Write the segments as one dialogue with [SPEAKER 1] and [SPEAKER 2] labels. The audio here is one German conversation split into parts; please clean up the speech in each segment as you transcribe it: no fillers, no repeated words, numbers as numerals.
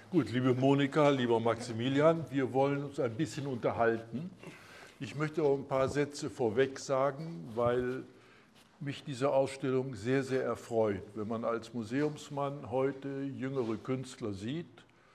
[SPEAKER 1] Gut, liebe Monika, lieber Maximilian, wir wollen uns ein bisschen unterhalten. Ich möchte auch ein paar Sätze vorweg sagen, weil mich diese Ausstellung sehr, sehr erfreut. Wenn man als Museumsmann heute jüngere Künstler sieht,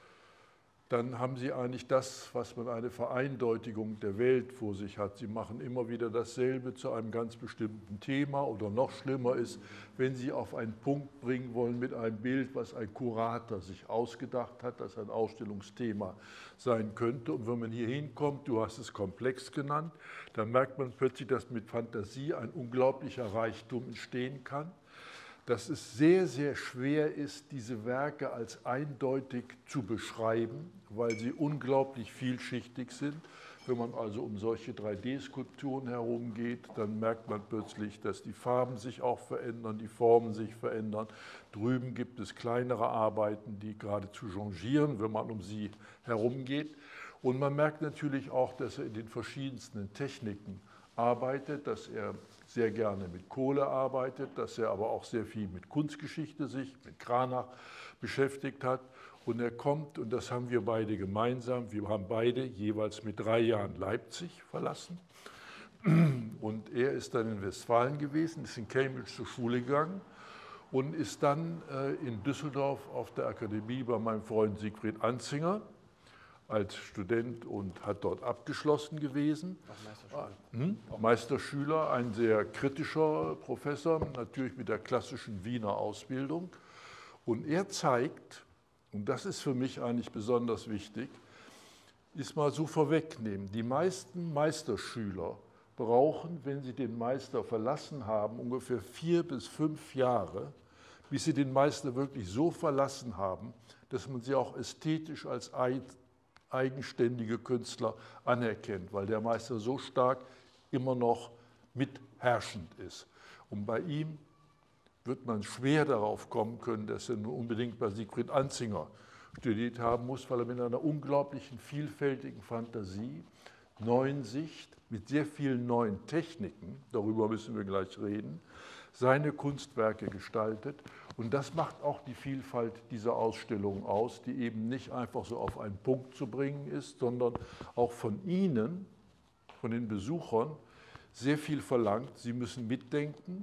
[SPEAKER 1] dann haben sie eigentlich das, was man eine Vereindeutigung der Welt vor sich hat. Sie machen immer wieder dasselbe zu einem ganz bestimmten Thema oder noch schlimmer ist, wenn sie auf einen Punkt bringen wollen mit einem Bild, was ein Kurator sich ausgedacht hat, das ein Ausstellungsthema sein könnte. Und wenn man hier hinkommt, du hast es komplex genannt, dann merkt man plötzlich, dass mit Fantasie ein unglaublicher Reichtum entstehen kann, dass es sehr, sehr schwer ist, diese Werke als eindeutig zu beschreiben, weil sie unglaublich vielschichtig sind. Wenn man also um solche 3D-Skulpturen herumgeht, dann merkt man plötzlich, dass die Farben sich auch verändern, die Formen sich verändern. Drüben gibt es kleinere Arbeiten, die geradezu changieren, wenn man um sie herumgeht. Und man merkt natürlich auch, dass er in den verschiedensten Techniken arbeitet, dass er sehr gerne mit Kohle arbeitet, dass er aber auch sehr viel mit Kunstgeschichte sich, mit Cranach beschäftigt hat. Und er kommt, und das haben wir beide gemeinsam, wir haben beide jeweils mit 3 Jahren Leipzig verlassen. Und er ist dann in Westfalen gewesen, ist in Cambridge zur Schule gegangen und ist dann in Düsseldorf auf der Akademie bei meinem Freund Siegfried Anzinger als Student und hat dort abgeschlossen gewesen. Meisterschüler, ein sehr kritischer Professor, natürlich mit der klassischen Wiener Ausbildung. Und er zeigt, und das ist für mich eigentlich besonders wichtig, ist mal so vorwegnehmen, die meisten Meisterschüler brauchen, wenn sie den Meister verlassen haben, ungefähr 4 bis 5 Jahre, bis sie den Meister wirklich so verlassen haben, dass man sie auch ästhetisch als eigenständige Künstler anerkennt, weil der Meister so stark immer noch mitherrschend ist. Und bei ihm wird man schwer darauf kommen können, dass er nun unbedingt bei Siegfried Anzinger studiert haben muss, weil er mit einer unglaublichen, vielfältigen Fantasie, neuen Sicht, mit sehr vielen neuen Techniken, darüber müssen wir gleich reden, seine Kunstwerke gestaltet. Und das macht auch die Vielfalt dieser Ausstellung aus, die eben nicht einfach so auf einen Punkt zu bringen ist, sondern auch von Ihnen, von den Besuchern, sehr viel verlangt. Sie müssen mitdenken.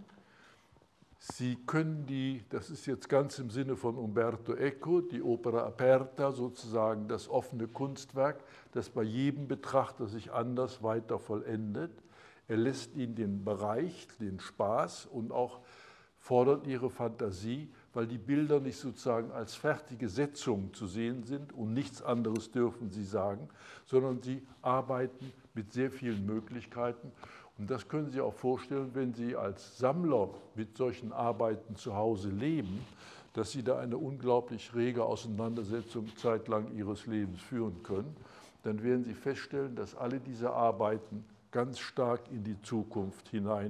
[SPEAKER 1] Sie können das ist jetzt ganz im Sinne von Umberto Eco, die Opera Aperta, sozusagen das offene Kunstwerk, das bei jedem Betrachter sich anders weiter vollendet. Er lässt ihnen den Bereich, den Spaß und auch fordert ihre Fantasie, weil die Bilder nicht sozusagen als fertige Setzungen zu sehen sind und nichts anderes dürfen sie sagen, sondern sie arbeiten mit sehr vielen Möglichkeiten. Und das können Sie auch vorstellen, wenn Sie als Sammler mit solchen Arbeiten zu Hause leben, dass Sie da eine unglaublich rege Auseinandersetzung zeitlang Ihres Lebens führen können. Dann werden Sie feststellen, dass alle diese Arbeiten ganz stark in die Zukunft hinein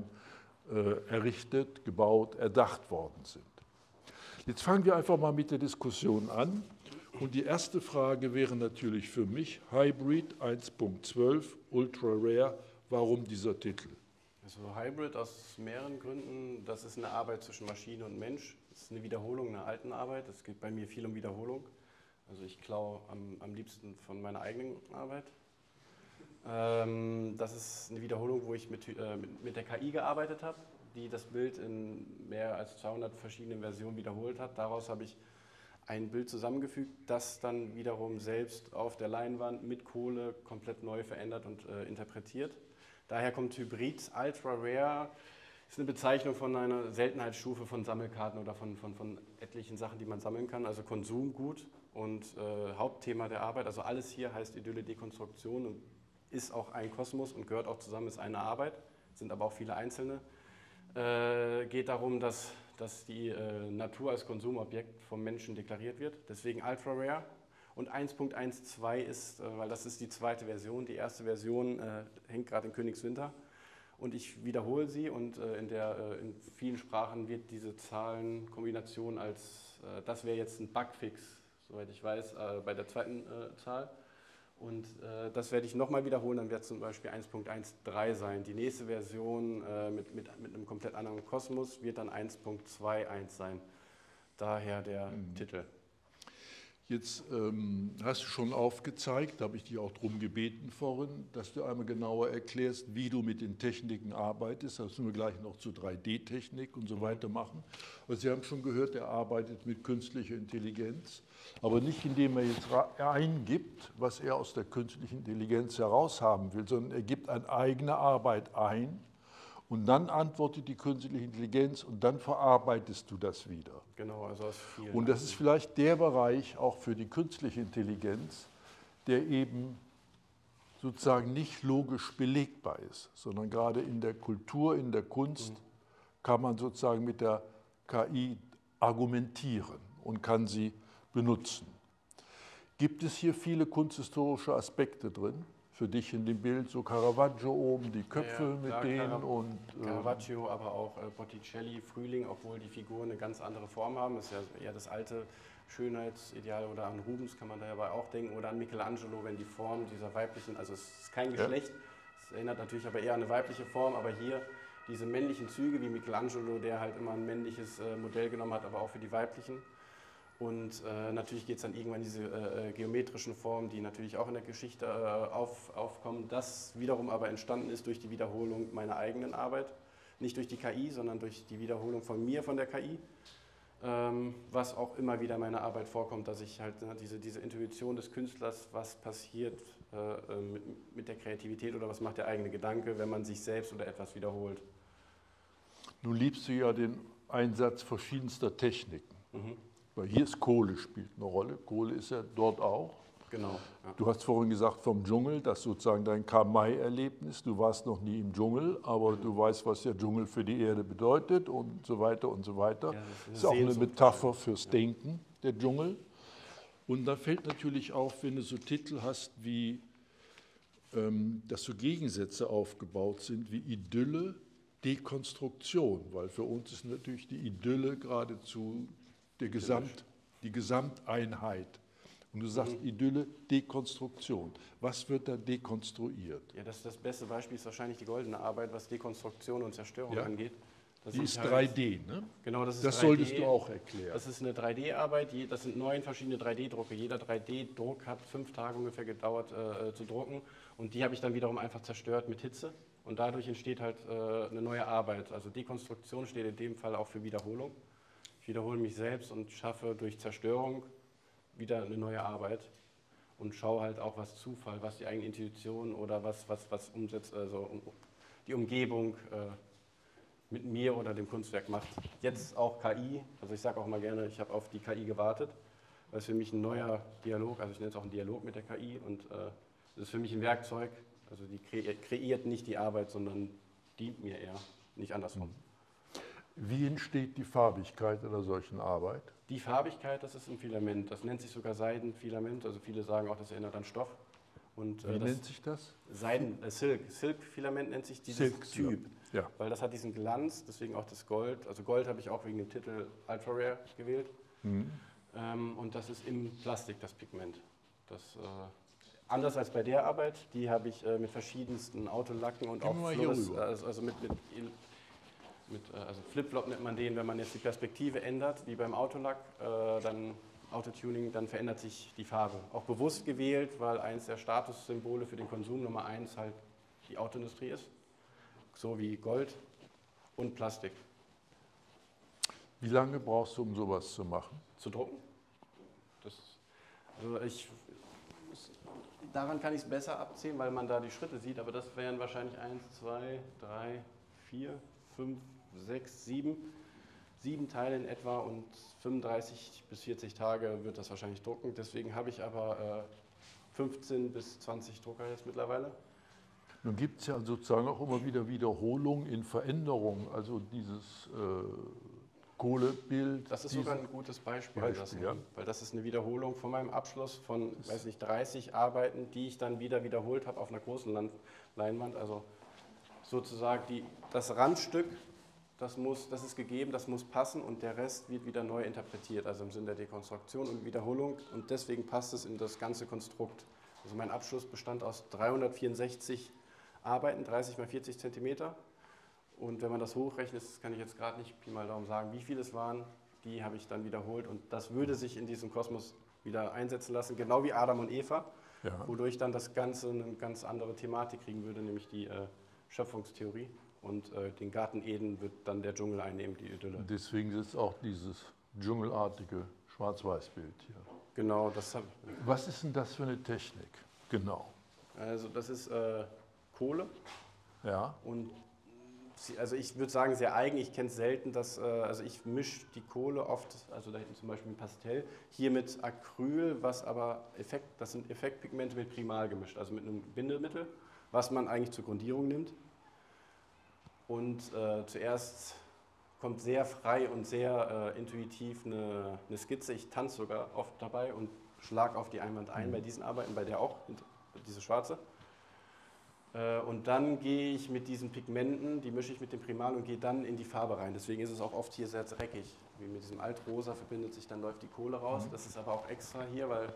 [SPEAKER 1] errichtet, gebaut, erdacht worden sind. Jetzt fangen wir einfach mal mit der Diskussion an. Und die erste Frage wäre natürlich für mich, Hybrid 1.12, Ultra Rare, warum dieser Titel?
[SPEAKER 2] Also Hybrid aus mehreren Gründen. Das ist eine Arbeit zwischen Maschine und Mensch. Das ist eine Wiederholung einer alten Arbeit. Es geht bei mir viel um Wiederholung. Also ich klaue am liebsten von meiner eigenen Arbeit. Das ist eine Wiederholung, wo ich mit der KI gearbeitet habe, die das Bild in mehr als 200 verschiedenen Versionen wiederholt hat. Daraus habe ich ein Bild zusammengefügt, das dann wiederum selbst auf der Leinwand mit Kohle komplett neu verändert und interpretiert. Daher kommt Hybrid. Ultra Rare ist eine Bezeichnung von einer Seltenheitsstufe von Sammelkarten oder von etlichen Sachen, die man sammeln kann, also Konsumgut und Hauptthema der Arbeit. Also alles hier heißt Idylle Dekonstruktion und ist auch ein Kosmos und gehört auch zusammen, ist eine Arbeit, sind aber auch viele einzelne. Geht darum, dass die Natur als Konsumobjekt vom Menschen deklariert wird, deswegen Ultra Rare. Und 1.12 ist, weil das ist die zweite Version, die erste Version hängt gerade in Königswinter und ich wiederhole sie und in vielen Sprachen wird diese Zahlenkombination als, das wäre jetzt ein Bugfix, soweit ich weiß, bei der zweiten Zahl. Und das werde ich nochmal wiederholen, dann wird es zum Beispiel 1.13 sein. Die nächste Version mit einem komplett anderen Kosmos wird dann 1.21 sein. Daher der Titel.
[SPEAKER 1] Jetzt hast du schon aufgezeigt, da habe ich dich auch darum gebeten vorhin, dass du einmal genauer erklärst, wie du mit den Techniken arbeitest. Das müssen wir gleich noch zu 3D-Technik und so weiter machen. Und Sie haben schon gehört, er arbeitet mit künstlicher Intelligenz, aber nicht indem er jetzt eingibt, was er aus der künstlichen Intelligenz heraushaben will, sondern er gibt eine eigene Arbeit ein. Und dann antwortet die künstliche Intelligenz und dann verarbeitest du das wieder.
[SPEAKER 2] Genau, also aus vielen.
[SPEAKER 1] Und das ist vielleicht der Bereich auch für die künstliche Intelligenz, der eben sozusagen nicht logisch belegbar ist, sondern gerade in der Kultur, in der Kunst kann man sozusagen mit der KI argumentieren und kann sie benutzen. Gibt es hier viele kunsthistorische Aspekte drin? Für dich in dem Bild so Caravaggio oben, die Köpfe
[SPEAKER 2] Ja,
[SPEAKER 1] mit
[SPEAKER 2] klar,
[SPEAKER 1] denen und
[SPEAKER 2] Caravaggio, aber auch Botticelli, Frühling, obwohl die Figuren eine ganz andere Form haben. Das ist ja eher das alte Schönheitsideal, oder an Rubens kann man dabei auch denken, oder an Michelangelo, wenn die Form dieser weiblichen, also es ist kein Geschlecht, es erinnert natürlich aber eher an eine weibliche Form, aber hier diese männlichen Züge wie Michelangelo, der halt immer ein männliches Modell genommen hat, aber auch für die weiblichen. Und natürlich geht es dann irgendwann in diese geometrischen Formen, die natürlich auch in der Geschichte aufkommen. Das wiederum aber entstanden ist durch die Wiederholung meiner eigenen Arbeit. Nicht durch die KI, sondern durch die Wiederholung von mir, von der KI. Was auch immer wieder in meiner Arbeit vorkommt, dass ich halt diese Intuition des Künstlers, was passiert mit der Kreativität oder was macht der eigene Gedanke, wenn man sich selbst oder etwas wiederholt.
[SPEAKER 1] Nun liebst du ja den Einsatz verschiedenster Techniken. Weil hier ist Kohle spielt eine Rolle. Kohle ist ja dort auch.
[SPEAKER 2] Genau. Ja.
[SPEAKER 1] Du hast vorhin gesagt vom Dschungel, das ist sozusagen dein Karl-May-Erlebnis. Du warst noch nie im Dschungel, aber du weißt, was der Dschungel für die Erde bedeutet und so weiter und so weiter.
[SPEAKER 2] Ja,
[SPEAKER 1] das ist auch eine Metapher fürs Denken, der Dschungel. Und da fällt natürlich auf, wenn du so Titel hast wie, dass so Gegensätze aufgebaut sind wie Idylle, Dekonstruktion, weil für uns ist natürlich die Idylle geradezu die Gesamteinheit. Und du sagst Idylle, Dekonstruktion. Was wird da dekonstruiert?
[SPEAKER 2] Ja, das beste Beispiel ist wahrscheinlich die goldene Arbeit, was Dekonstruktion und Zerstörung angeht.
[SPEAKER 1] Die ist 3D, ne?
[SPEAKER 2] Genau, das ist
[SPEAKER 1] das
[SPEAKER 2] 3D.
[SPEAKER 1] Solltest du auch erklären.
[SPEAKER 2] Das ist eine 3D-Arbeit, das sind 9 verschiedene 3D-Drucke. Jeder 3D-Druck hat 5 Tage ungefähr gedauert zu drucken. Und die habe ich dann wiederum einfach zerstört mit Hitze. Und dadurch entsteht halt eine neue Arbeit. Also Dekonstruktion steht in dem Fall auch für Wiederholung. Ich wiederhole mich selbst und schaffe durch Zerstörung wieder eine neue Arbeit und schaue halt auch, was Zufall, was die eigene Intuition oder was umsetzt, also die Umgebung mit mir oder dem Kunstwerk macht. Jetzt auch KI, also ich sage auch mal gerne, ich habe auf die KI gewartet, weil es für mich ein neuer Dialog, also ich nenne es auch einen Dialog mit der KI und es ist für mich ein Werkzeug, also die kreiert nicht die Arbeit, sondern dient mir eher, nicht andersrum.
[SPEAKER 1] Wie entsteht die Farbigkeit einer solchen Arbeit?
[SPEAKER 2] Die Farbigkeit, das ist ein Filament. Das nennt sich sogar Seidenfilament. Also viele sagen auch, das erinnert an Stoff. Und,
[SPEAKER 1] wie nennt sich das?
[SPEAKER 2] Silk-Filament nennt sich dieses Typ.
[SPEAKER 1] Ja.
[SPEAKER 2] Weil das hat diesen Glanz, deswegen auch das Gold. Also Gold habe ich auch wegen dem Titel Ultra Rare gewählt. Und das ist im Plastik, das Pigment. Anders als bei der Arbeit, die habe ich mit verschiedensten Autolacken und auch also also Flip-Flop nennt man den, wenn man jetzt die Perspektive ändert, wie beim Autolack, dann Autotuning, dann verändert sich die Farbe. Auch bewusst gewählt, weil eins der Statussymbole für den Konsum Nummer 1 halt die Autoindustrie ist, so wie Gold und Plastik.
[SPEAKER 1] Wie lange brauchst du, um sowas zu machen?
[SPEAKER 2] Zu drucken? Daran kann ich es besser abzählen, weil man da die Schritte sieht, aber das wären wahrscheinlich 1, 2, 3, 4, 5, 6, 7 Teile in etwa und 35 bis 40 Tage wird das wahrscheinlich drucken. Deswegen habe ich aber 15 bis 20 Drucker jetzt mittlerweile.
[SPEAKER 1] Nun gibt es ja sozusagen auch immer wieder Wiederholungen in Veränderungen, also dieses Kohlebild.
[SPEAKER 2] Das ist sogar ein gutes Beispiel
[SPEAKER 1] ja.
[SPEAKER 2] weil das ist eine Wiederholung von meinem Abschluss von, 30 Arbeiten, die ich dann wieder wiederholt habe auf einer großen Leinwand. Also sozusagen das Randstück, das ist gegeben, das muss passen und der Rest wird wieder neu interpretiert, also im Sinne der Dekonstruktion und Wiederholung und deswegen passt es in das ganze Konstrukt. Also mein Abschluss bestand aus 364 Arbeiten, 30 x 40 Zentimeter und wenn man das hochrechnet, das kann ich jetzt gerade nicht Pi mal Daumen sagen, wie viele es waren, die habe ich dann wiederholt und das würde sich in diesem Kosmos wieder einsetzen lassen, genau wie Adam und Eva,
[SPEAKER 1] Ja.
[SPEAKER 2] wodurch dann das Ganze eine ganz andere Thematik kriegen würde, nämlich die Schöpfungstheorie. Und den Garten Eden wird dann der Dschungel einnehmen, die Idylle.
[SPEAKER 1] Deswegen ist auch dieses dschungelartige Schwarz-Weiß-Bild hier.
[SPEAKER 2] Genau, das habe
[SPEAKER 1] Was ist denn das für eine Technik? Genau.
[SPEAKER 2] Also das ist Kohle
[SPEAKER 1] Ja.
[SPEAKER 2] und also ich würde sagen sehr eigen. Ich kenne es selten, dass also ich mische die Kohle oft, also da hinten zum Beispiel ein Pastell, hier mit Acryl, was aber das sind Effektpigmente mit Primal gemischt, also mit einem Bindemittel, was man eigentlich zur Grundierung nimmt. Und zuerst kommt sehr frei und sehr intuitiv eine Skizze. Ich tanze sogar oft dabei und schlage auf die Einwand ein bei diesen Arbeiten, bei der auch, diese schwarze. Und dann gehe ich mit diesen Pigmenten, die mische ich mit dem Primal und gehe dann in die Farbe rein. Deswegen ist es auch oft hier sehr dreckig. Wie mit diesem Altrosa verbindet sich, dann läuft die Kohle raus. Das ist aber auch extra hier, weil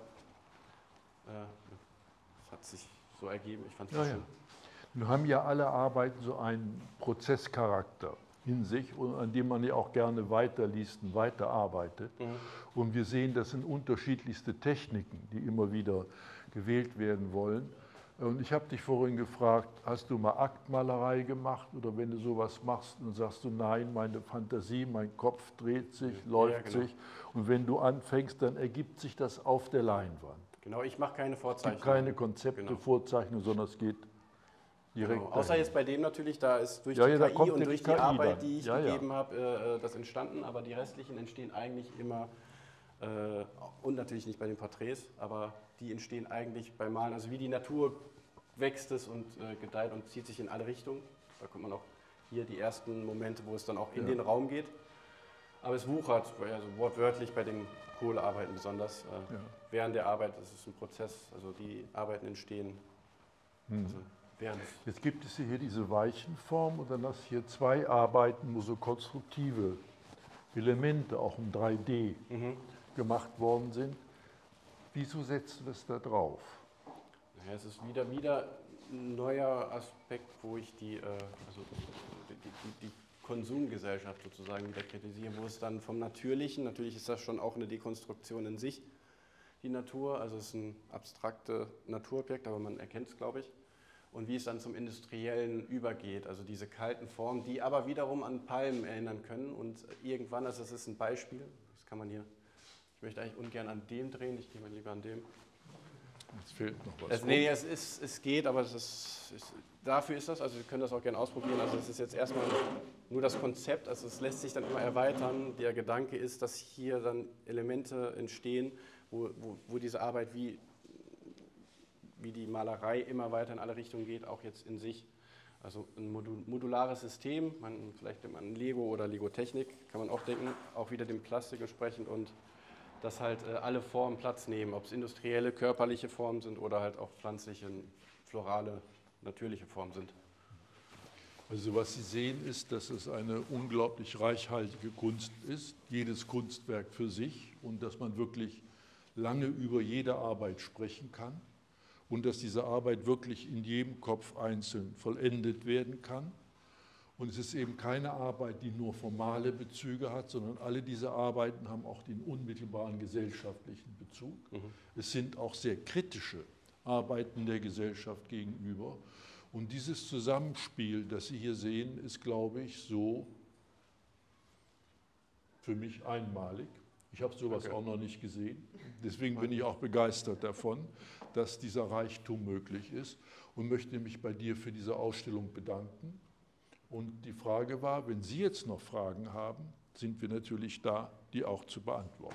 [SPEAKER 2] es hat sich so ergeben. Ich fand es schön.
[SPEAKER 1] Nun haben ja alle Arbeiten so einen Prozesscharakter in sich, an dem man ja auch gerne weiterliest und weiterarbeitet. Und wir sehen, das sind unterschiedlichste Techniken, die immer wieder gewählt werden wollen. Und ich habe dich vorhin gefragt, hast du mal Aktmalerei gemacht? Oder wenn du sowas machst, dann sagst du, nein, meine Fantasie, mein Kopf dreht sich, läuft sich. Und wenn du anfängst, dann ergibt sich das auf der Leinwand.
[SPEAKER 2] Genau, ich mache keine
[SPEAKER 1] Es
[SPEAKER 2] Vorzeichnungen.
[SPEAKER 1] gibt keine Konzepte, Vorzeichnungen, sondern es geht direkt
[SPEAKER 2] Außer
[SPEAKER 1] dahin.
[SPEAKER 2] jetzt bei dem natürlich, da ist durch
[SPEAKER 1] Ja,
[SPEAKER 2] die
[SPEAKER 1] ja, da
[SPEAKER 2] KI
[SPEAKER 1] kommt
[SPEAKER 2] und
[SPEAKER 1] die
[SPEAKER 2] durch
[SPEAKER 1] KI
[SPEAKER 2] die Arbeit,
[SPEAKER 1] dann.
[SPEAKER 2] die ich
[SPEAKER 1] Ja, ja.
[SPEAKER 2] gegeben habe, das entstanden, aber die restlichen entstehen eigentlich immer, und natürlich nicht bei den Porträts, aber die entstehen eigentlich beim Malen, also wie die Natur wächst es und gedeiht und zieht sich in alle Richtungen. Da kommt man auch hier die ersten Momente, wo es dann auch in den Raum geht. Aber es wuchert, also wortwörtlich bei den Kohlearbeiten besonders. Während der Arbeit ist es ein Prozess, also die Arbeiten entstehen. Also während
[SPEAKER 1] Jetzt gibt es hier diese Weichenform und dann hast du hier zwei Arbeiten, wo so konstruktive Elemente auch im 3D gemacht worden sind. Wieso setzt du das da drauf?
[SPEAKER 2] Ja, es ist wieder ein neuer Aspekt, wo ich die Konsumgesellschaft sozusagen wieder kritisiere, wo es dann vom Natürlichen, natürlich ist das schon auch eine Dekonstruktion in sich, die Natur, also es ist ein abstraktes Naturobjekt, aber man erkennt es, glaube ich, und wie es dann zum Industriellen übergeht, also diese kalten Formen, die aber wiederum an Palmen erinnern können und irgendwann, also das ist ein Beispiel, das kann man hier, ich möchte eigentlich ungern an dem drehen, ich gehe mal lieber an dem.
[SPEAKER 1] Jetzt fehlt noch was.
[SPEAKER 2] Nee, es geht, aber dafür ist das, also Sie können das auch gerne ausprobieren. Also es ist jetzt erstmal nur das Konzept, also es lässt sich dann immer erweitern. Der Gedanke ist, dass hier dann Elemente entstehen, wo diese Arbeit wie die Malerei immer weiter in alle Richtungen geht, auch jetzt in sich. Also ein modulares System, vielleicht nimmt man Lego oder Lego-Technik, kann man auch denken, auch wieder dem Plastik entsprechend und dass halt alle Formen Platz nehmen, ob es industrielle, körperliche Formen sind oder halt auch pflanzliche, florale, natürliche Formen sind.
[SPEAKER 1] Also was Sie sehen ist, dass es eine unglaublich reichhaltige Kunst ist, jedes Kunstwerk für sich und dass man wirklich lange über jede Arbeit sprechen kann und dass diese Arbeit wirklich in jedem Kopf einzeln vollendet werden kann. Und es ist eben keine Arbeit, die nur formale Bezüge hat, sondern alle diese Arbeiten haben auch den unmittelbaren gesellschaftlichen Bezug. Es sind auch sehr kritische Arbeiten der Gesellschaft gegenüber. Und dieses Zusammenspiel, das Sie hier sehen, ist, glaube ich, so für mich einmalig. Ich habe sowas auch noch nicht gesehen. Deswegen bin ich auch begeistert davon, dass dieser Reichtum möglich ist und möchte mich bei dir für diese Ausstellung bedanken. Und die Frage war, wenn Sie jetzt noch Fragen haben, sind wir natürlich da, die auch zu beantworten.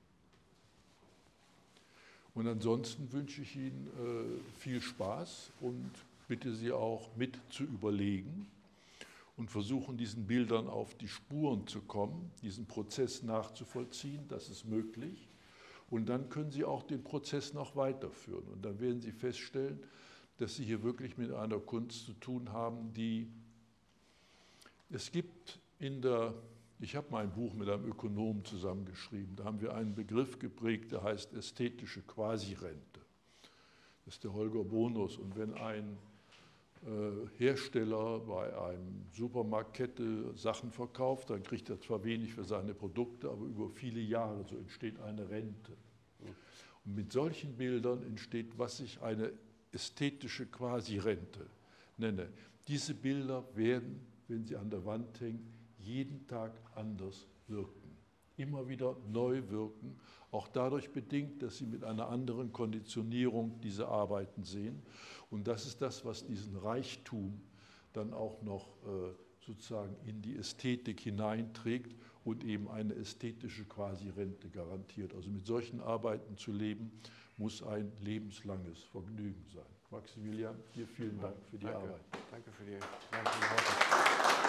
[SPEAKER 1] Und ansonsten wünsche ich Ihnen viel Spaß und bitte Sie auch mit zu überlegen und versuchen, diesen Bildern auf die Spuren zu kommen, diesen Prozess nachzuvollziehen, das ist möglich. Und dann können Sie auch den Prozess noch weiterführen. Und dann werden Sie feststellen, dass Sie hier wirklich mit einer Kunst zu tun haben, die es gibt ich habe mal ein Buch mit einem Ökonomen zusammengeschrieben, da haben wir einen Begriff geprägt, der heißt ästhetische Quasirente. Das ist der Holger Bonus. Und wenn ein Hersteller bei einem Supermarktkette Sachen verkauft, dann kriegt er zwar wenig für seine Produkte, aber über viele Jahre so entsteht eine Rente. Und mit solchen Bildern entsteht, was ich eine ästhetische Quasi-Rente nenne. Diese Bilder werden, wenn sie an der Wand hängen, jeden Tag anders wirken. Immer wieder neu wirken, auch dadurch bedingt, dass sie mit einer anderen Konditionierung diese Arbeiten sehen. Und das ist das, was diesen Reichtum dann auch noch sozusagen in die Ästhetik hineinträgt und eben eine ästhetische Quasi-Rente garantiert. Also mit solchen Arbeiten zu leben, muss ein lebenslanges Vergnügen sein. Maximilian, dir vielen Dank für die Arbeit.
[SPEAKER 2] Danke für die Worte.